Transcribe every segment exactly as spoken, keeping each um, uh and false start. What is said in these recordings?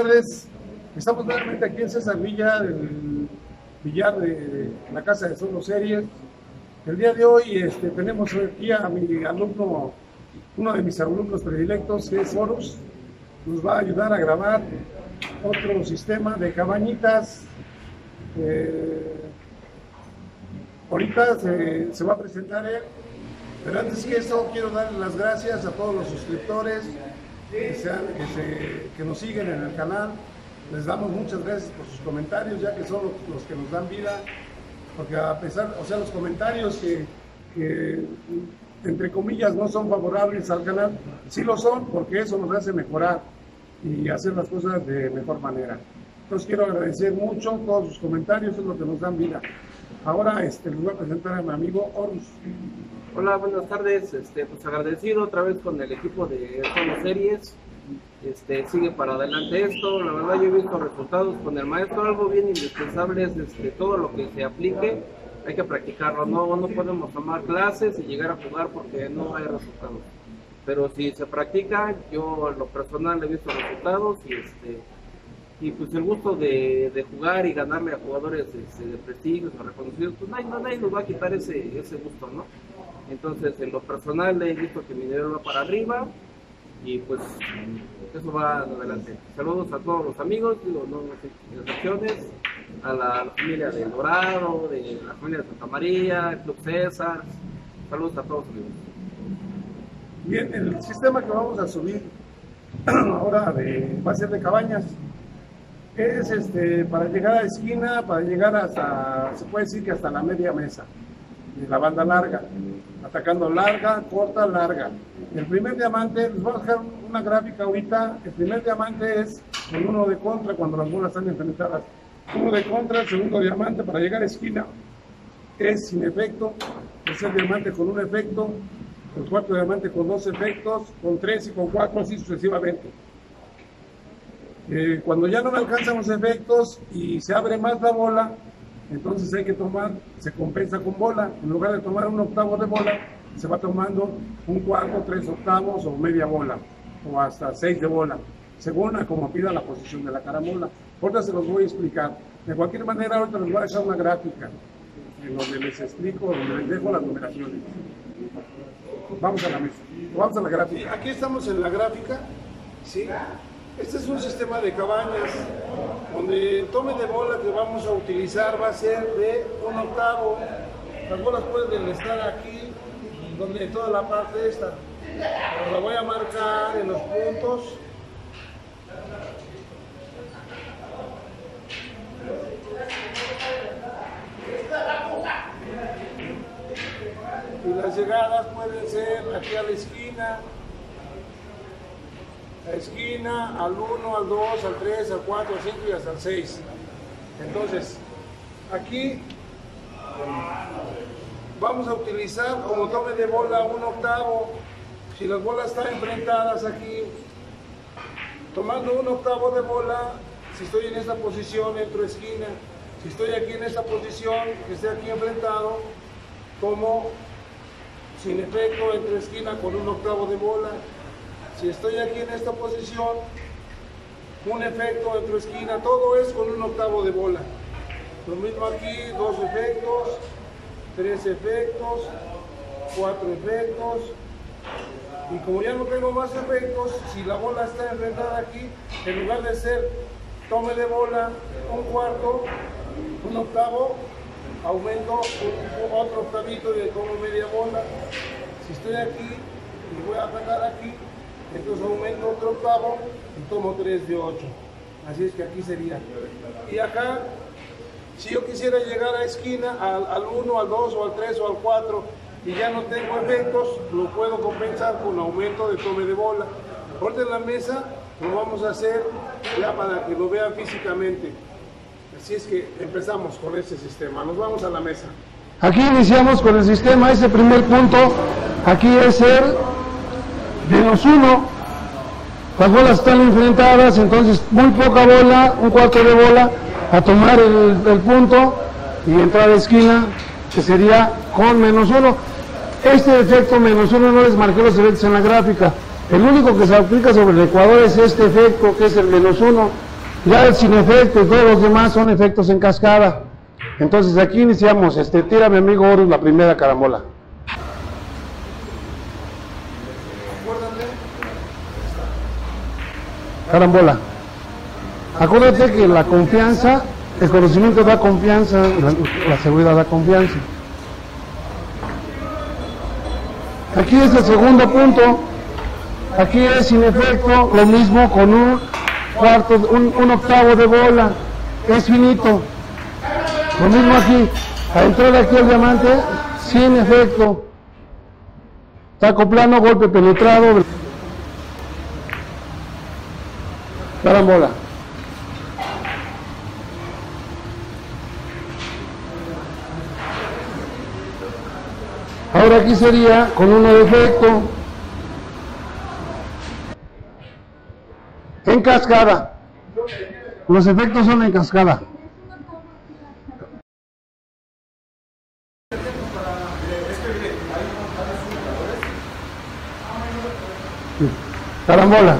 tardes. Estamos nuevamente aquí en César Villa, del billar de, de la Casa de Solo Series. El día de hoy este, tenemos aquí a mi alumno, uno de mis alumnos predilectos, que es Horus. Nos va a ayudar a grabar otro sistema de cabañitas. Eh, ahorita se, se va a presentar él, pero antes que eso quiero darle las gracias a todos los suscriptores que, sean, que, se, que nos siguen en el canal. Les damos muchas gracias por sus comentarios, ya que son los, los que nos dan vida, porque a pesar, o sea, los comentarios que, que entre comillas no son favorables al canal, sí lo son, porque eso nos hace mejorar y hacer las cosas de mejor manera. Entonces quiero agradecer mucho todos sus comentarios, es lo que nos dan vida. Ahora este, les voy a presentar a mi amigo Horus. Hola, buenas tardes. Este, pues agradecido otra vez con el equipo de Solo Series. Este, sigue para adelante esto. La verdad yo he visto resultados con el maestro. Algo bien indispensable es este, todo lo que se aplique, hay que practicarlo. No, no podemos tomar clases y llegar a jugar porque no hay resultados. Pero si se practica, yo en lo personal he visto resultados y este y pues el gusto de, de jugar y ganarle a jugadores este, de prestigio o reconocidos, pues nadie, nadie nos va a quitar ese, ese gusto, ¿no? Entonces en lo personal he visto que mi nivel va para arriba y pues eso va adelante. Saludos a todos los amigos, digo, no excepciones, a la, a la familia de Dorado, de la familia de Santa María, el Club César. Saludos a todos amigos. Bien, el sistema que vamos a subir ahora de, va a ser de cabañas. Es este, para llegar a la esquina, para llegar hasta, se puede decir que hasta la media mesa, de la banda larga, atacando larga, corta, larga. El primer diamante, les voy a dejar una gráfica ahorita. El primer diamante es el uno de contra cuando las bolas están enfrentadas. Uno de contra, el segundo diamante para llegar a esquina es sin efecto, el tercer diamante con un efecto, el cuarto diamante con dos efectos, con tres y con cuatro, así sucesivamente. Eh, cuando ya no me alcanzan los efectos y se abre más la bola, entonces hay que tomar, se compensa con bola. En lugar de tomar un octavo de bola, se va tomando un cuarto, tres octavos o media bola, o hasta seis de bola, según a como pida la posición de la caramola. Ahorita se los voy a explicar. De cualquier manera, ahorita les voy a dejar una gráfica, en donde les explico, donde les dejo las numeraciones. Vamos a la mesa, vamos a la gráfica. Aquí estamos en la gráfica, ¿sí? Este es un sistema de cabañas, donde el tome de bola que vamos a utilizar va a ser de un octavo. Las bolas pueden estar aquí, donde toda la parte esta. La voy a marcar en los puntos. Y las llegadas pueden ser aquí a la esquina. La esquina, al uno, al dos, al tres, al cuatro, al cinco y hasta el seis. Entonces, aquí vamos a utilizar como tome de bola un octavo. Si las bolas están enfrentadas aquí, tomando un octavo de bola, si estoy en esta posición, entro a esquina. Si estoy aquí en esta posición, que esté aquí enfrentado, tomo sin efecto, entro a esquina con un octavo de bola. Si estoy aquí en esta posición, un efecto dentro de esquina, todo es con un octavo de bola. Lo mismo aquí, dos efectos, tres efectos, cuatro efectos. Y como ya no tengo más efectos, si la bola está enfrentada aquí, en lugar de ser tome de bola, un cuarto, un octavo, aumento otro octavito y tomo media bola. Si estoy aquí y voy a atacar aquí, entonces aumento otro octavo y tomo tres de ocho. Así es que aquí sería. Y acá, si yo quisiera llegar a esquina, al uno, al dos o al tres o al cuatro, y ya no tengo efectos, lo puedo compensar con aumento de tome de bola. Ahorita en la mesa lo vamos a hacer ya para que lo vean físicamente. Así es que empezamos con este sistema. Nos vamos a la mesa. Aquí iniciamos con el sistema. Ese primer punto, aquí es el menos uno, las bolas están enfrentadas, entonces muy poca bola, un cuarto de bola, a tomar el, el punto y entrar a esquina, que sería con menos uno. Este efecto menos uno no les marqué los efectos en la gráfica. El único que se aplica sobre el ecuador es este efecto, que es el menos uno. Ya el sin efecto y todos los demás son efectos en cascada. Entonces aquí iniciamos, este, tira mi amigo Horus la primera carambola. Carambola. Acuérdate que la confianza, el conocimiento da confianza, la, la seguridad da confianza. Aquí es el segundo punto. Aquí es sin efecto, lo mismo con un cuarto, un, un octavo de bola. Es finito. Lo mismo aquí. A entrar aquí el diamante, sin efecto. Taco plano, golpe penetrado. Carambola. Ahora aquí sería con uno de efecto. En cascada. Los efectos son en cascada. Carambola.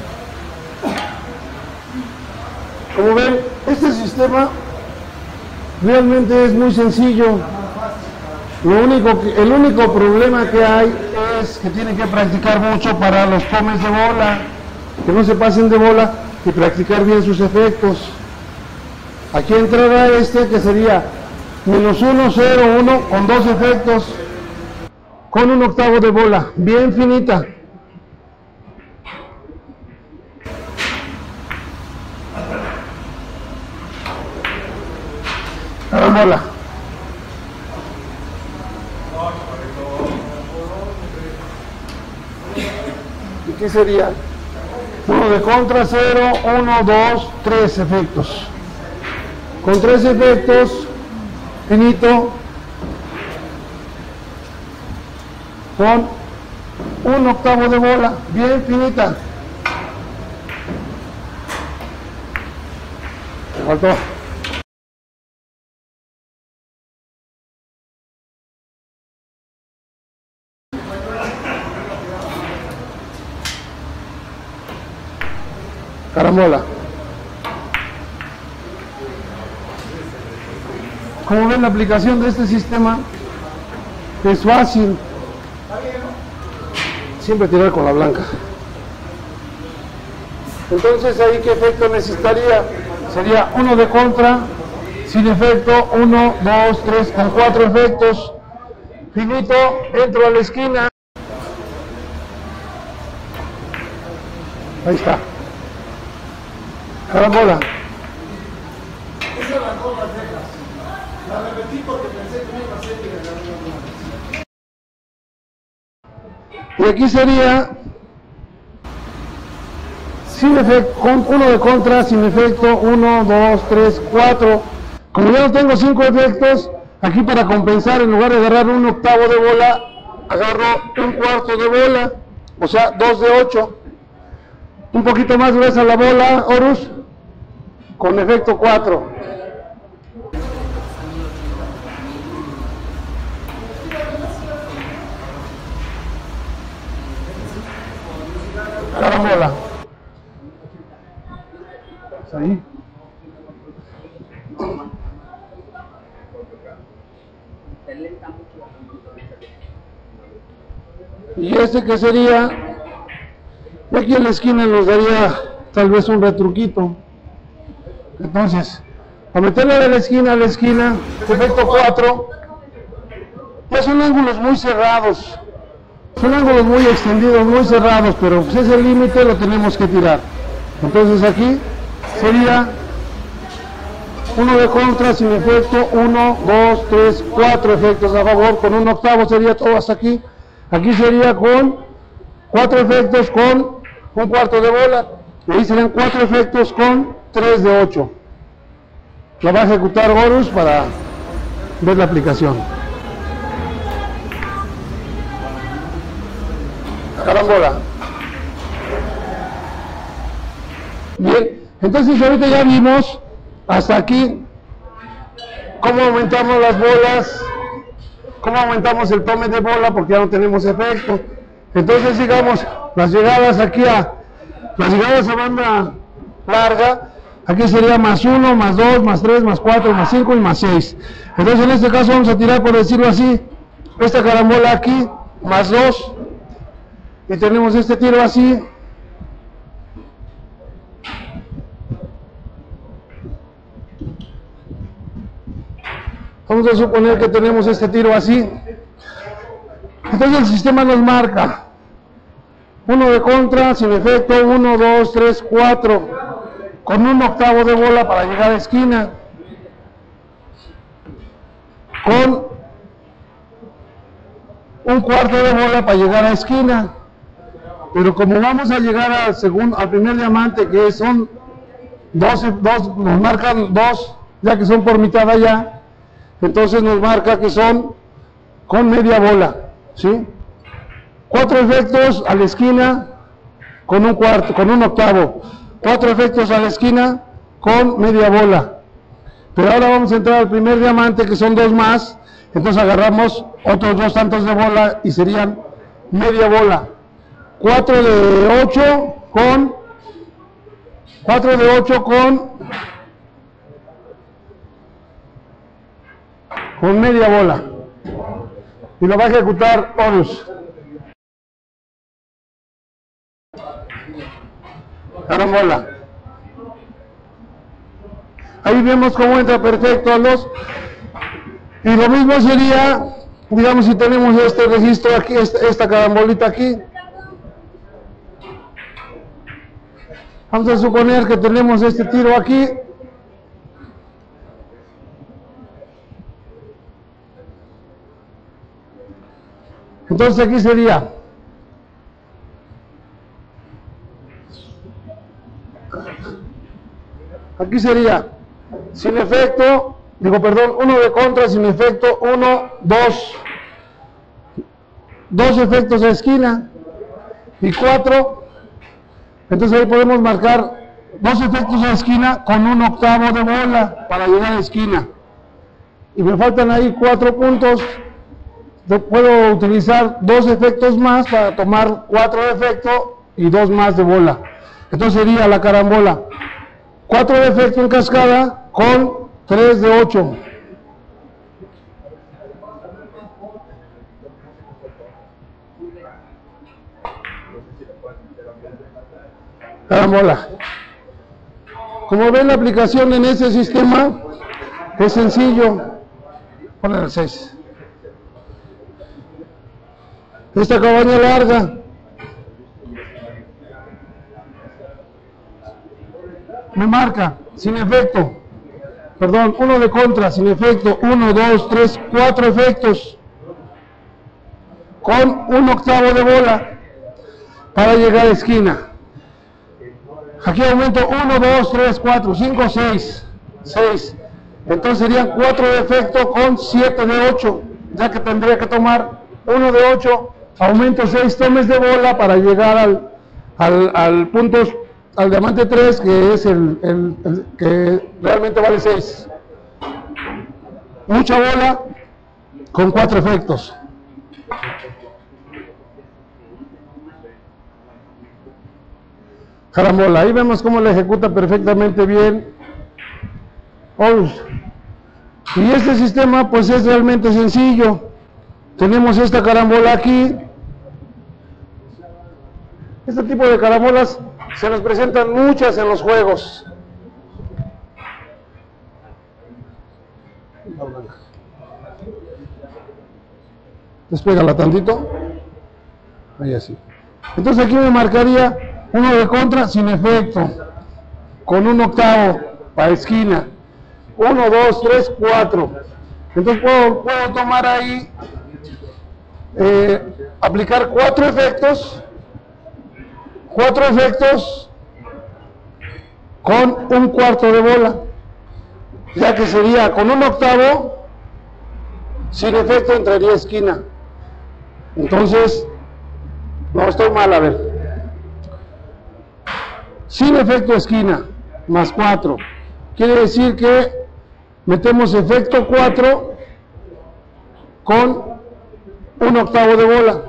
Como ven, este sistema realmente es muy sencillo. Lo único que, el único problema que hay es que tienen que practicar mucho para los tomes de bola, que no se pasen de bola y practicar bien sus efectos. Aquí entrará este que sería menos uno, cero, uno con dos efectos, con un octavo de bola, bien finita. Carambola. ¿Y qué sería? Uno de contra, cero, uno, dos, tres efectos. Con tres efectos, finito, con un octavo de bola, bien finita. Me faltó. Carambola. Como ven, la aplicación de este sistema es fácil. Siempre tirar con la blanca. Entonces, ahí qué efecto necesitaría. Sería uno de contra, sin efecto, uno, dos, tres, con cuatro efectos. Finito, entro a la esquina. Ahí está. Carambola. Esa es la cosa, Texas. La repetí porque pensé que me iba a hacer que Y aquí sería sin efecto, con uno de contra, sin efecto, uno, dos, tres, cuatro. Como ya no tengo cinco efectos, aquí para compensar, en lugar de agarrar un octavo de bola, agarro un cuarto de bola, o sea, dos de ocho. Un poquito más gruesa la bola, Horus, con efecto cuatro. Carambola. Ahí. Y este que sería, aquí en la esquina nos daría tal vez un retruquito. Entonces, a meterle de la esquina a la esquina, efecto cuatro, ya son ángulos muy cerrados, son ángulos muy extendidos, muy cerrados, pero pues ese límite lo tenemos que tirar. Entonces aquí sería uno de contra, sin efecto, uno, dos, tres, cuatro efectos a favor, con un octavo sería todo hasta aquí. Aquí sería con cuatro efectos con un cuarto de bola, y ahí serían cuatro efectos con tres de ocho. La va a ejecutar Horus para ver la aplicación. Carambola. Bien, entonces ahorita ya vimos hasta aquí cómo aumentamos las bolas, cómo aumentamos el tome de bola, porque ya no tenemos efecto. Entonces digamos las llegadas aquí a las llegadas a banda larga, Aquí sería más uno, más dos, más tres, más cuatro, más cinco y más seis. Entonces en este caso vamos a tirar, por decirlo así, esta carambola aquí, más dos. Y tenemos este tiro así. Vamos a suponer que tenemos este tiro así. Entonces el sistema nos marca uno de contra, sin efecto, uno, dos, tres, cuatro, con un octavo de bola para llegar a esquina, con un cuarto de bola para llegar a esquina. Pero como vamos a llegar al segundo, al primer diamante, que son doce, dos, nos marcan dos, ya que son por mitad allá, entonces nos marca que son con media bola, ¿sí? Cuatro efectos a la esquina con un cuarto, con un octavo. Cuatro efectos a la esquina con media bola. Pero ahora vamos a entrar al primer diamante, que son dos más. Entonces agarramos otros dos tantos de bola y serían media bola. Cuatro de ocho con cuatro de ocho con con media bola. Y lo va a ejecutar Horus. Carambola. Ahí vemos cómo entra perfecto a los. Y lo mismo sería, digamos, si tenemos este registro aquí, esta, esta carambolita aquí. Vamos a suponer que tenemos este tiro aquí. Entonces aquí sería aquí sería sin efecto, digo perdón, uno de contra, sin efecto, uno, dos, dos efectos a esquina y cuatro. Entonces ahí podemos marcar dos efectos a esquina con un octavo de bola para llegar a esquina. Y me faltan ahí cuatro puntos. Puedo utilizar dos efectos más para tomar cuatro de efecto y dos más de bola. Entonces sería la carambola cuatro de efecto en cascada con tres de ocho. Carambola. Como ven, la aplicación en ese sistema es sencillo. Ponen el seis. Esta cabaña larga me marca sin efecto, perdón, uno de contra, sin efecto, uno, dos, tres, cuatro efectos con un octavo de bola para llegar a esquina. Aquí aumento uno, dos, tres, cuatro, cinco, seis, seis. Entonces serían cuatro de efecto con siete de ocho, ya que tendría que tomar uno de ocho, aumento seis tomes de bola para llegar al, al, al punto, al diamante tres, que es el, el, el que realmente vale seis. Mucha bola con cuatro efectos. Carambola, ahí vemos cómo la ejecuta perfectamente bien Horus. Y este sistema pues es realmente sencillo. Tenemos esta carambola aquí. Este tipo de carambolas se nos presentan muchas en los juegos. Despégala tantito. Ahí así. Entonces aquí me marcaría uno de contra sin efecto, con un octavo para esquina. uno, dos, tres, cuatro. Entonces puedo, puedo tomar ahí, eh, aplicar cuatro efectos, cuatro efectos con un cuarto de bola, ya que sería con un octavo, sin efecto entraría esquina. Entonces, no, estoy mal, a ver. Sin efecto esquina, más cuatro. Quiere decir que metemos efecto cuatro con un octavo de bola,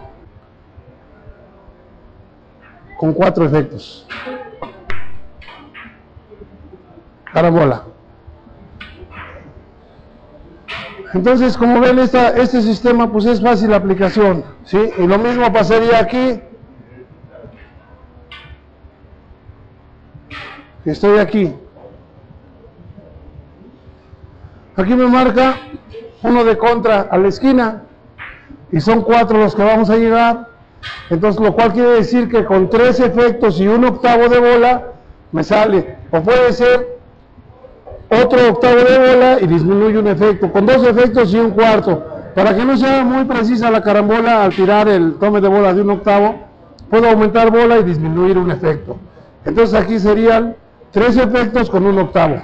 con cuatro efectos. carambola. Entonces, como ven, esta, este sistema pues es fácil la aplicación, ¿sí? Y lo mismo pasaría aquí. Estoy aquí. Aquí me marca uno de contra a la esquina y son cuatro los que vamos a llegar. Entonces, lo cual quiere decir que con tres efectos y un octavo de bola me sale. O puede ser otro octavo de bola y disminuye un efecto, con dos efectos y un cuarto. Para que no sea muy precisa la carambola al tirar el tome de bola de un octavo, puedo aumentar bola y disminuir un efecto. Entonces aquí serían tres efectos con un octavo.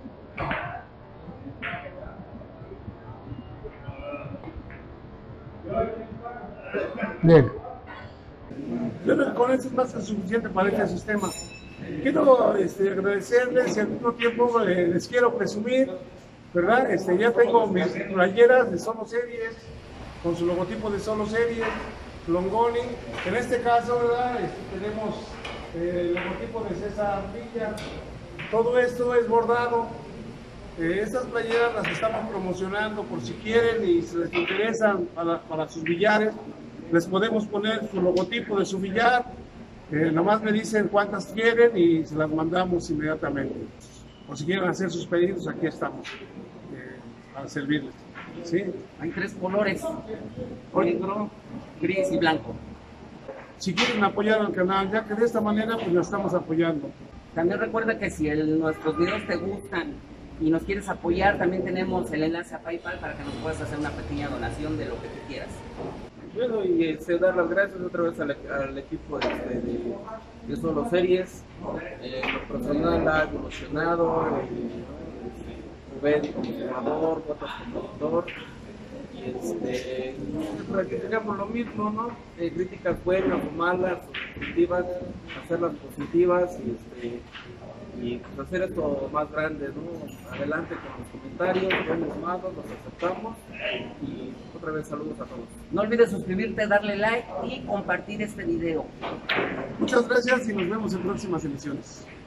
Bien. Yo creo que con eso es más que suficiente para este sistema. Quiero este, agradecerles y al mismo tiempo eh, les quiero presumir, ¿verdad? Este, ya tengo mis playeras de Solo Series, con su logotipo de Solo Series, Longoni. En este caso, ¿verdad? Este, tenemos eh, el logotipo de César Villa. Todo esto es bordado. Eh, estas playeras las estamos promocionando por si quieren y si les interesan para, para sus billares. Les podemos poner su logotipo de su billar. Eh, nomás me dicen cuántas quieren y se las mandamos inmediatamente. O si quieren hacer sus pedidos, aquí estamos eh, para servirles. ¿Sí? Hay tres colores, negro, gris y blanco. Si quieren apoyar al canal, ya que de esta manera pues lo estamos apoyando. También recuerda que si el, nuestros videos te gustan y nos quieres apoyar, también tenemos el enlace a PayPal para que nos puedas hacer una pequeña donación de lo que tú quieras. Bueno, y este, dar las gracias otra vez al, al equipo de, de, de Solo Series. Eh, lo personal ha evolucionado, eh, Rubén como jugador, Botas como autor. Y este, para que tengamos lo mismo, ¿no? Eh, críticas buenas o malas, o positivas, hacerlas positivas y, este, y pues hacer esto más grande, ¿no? Adelante con los comentarios, buenos, malos, los aceptamos. Y otra vez saludos a todos. No olvides suscribirte, darle like y compartir este video. Muchas gracias y nos vemos en próximas emisiones.